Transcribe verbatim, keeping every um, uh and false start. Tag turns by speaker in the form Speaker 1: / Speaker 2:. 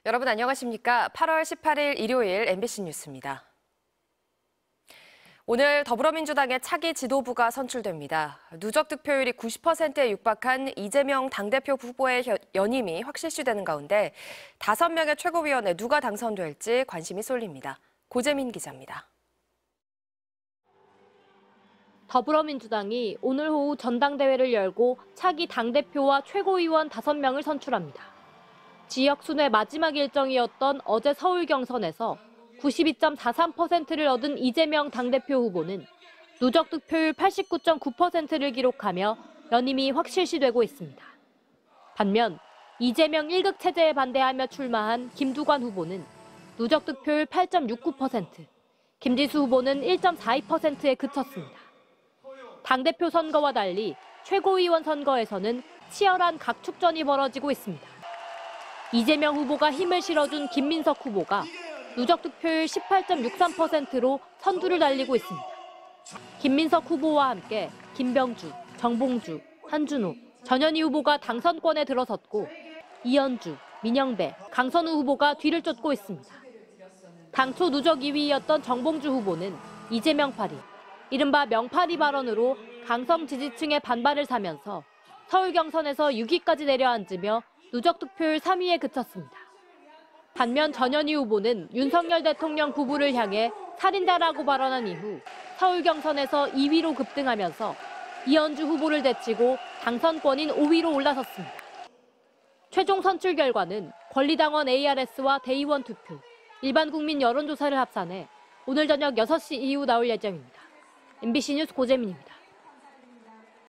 Speaker 1: 여러분 안녕하십니까? 팔월 십팔일 일요일 엠비씨 뉴스입니다. 오늘 더불어민주당의 차기 지도부가 선출됩니다. 누적 득표율이 구십 퍼센트에 육박한 이재명 당대표 후보의 연임이 확실시되는 가운데 다섯 명의 최고위원에 누가 당선될지 관심이 쏠립니다. 고재민 기자입니다.
Speaker 2: 더불어민주당이 오늘 오후 전당대회를 열고 차기 당대표와 최고위원 다섯 명을 선출합니다. 지역 순회 마지막 일정이었던 어제 서울 경선에서 구십이 점 사삼 퍼센트를 얻은 이재명 당대표 후보는 누적 득표율 팔십구 점 구 퍼센트를 기록하며 연임이 확실시되고 있습니다. 반면 이재명 일 극 체제에 반대하며 출마한 김두관 후보는 누적 득표율 팔 점 육구 퍼센트, 김지수 후보는 일 점 사이 퍼센트에 그쳤습니다. 당대표 선거와 달리 최고위원 선거에서는 치열한 각축전이 벌어지고 있습니다. 이재명 후보가 힘을 실어준 김민석 후보가 누적 득표율 십팔 점 육삼 퍼센트로 선두를 달리고 있습니다. 김민석 후보와 함께 김병주, 정봉주, 한준호, 전현희 후보가 당선권에 들어섰고 이현주, 민영배, 강선우 후보가 뒤를 쫓고 있습니다. 당초 누적 이 위였던 정봉주 후보는 이재명 파리, 이른바 명파리 발언으로 강성 지지층의 반발을 사면서 서울 경선에서 육 위까지 내려앉으며 누적 득표율 삼 위에 그쳤습니다. 반면 전현희 후보는 윤석열 대통령 부부를 향해 살인자라고 발언한 이후 서울 경선에서 이 위로 급등하면서 이현주 후보를 제치고 당선권인 오 위로 올라섰습니다. 최종 선출 결과는 권리당원 에이알에스와 대의원 투표, 일반 국민 여론조사를 합산해 오늘 저녁 여섯 시 이후 나올 예정입니다. 엠비씨 뉴스 고재민입니다.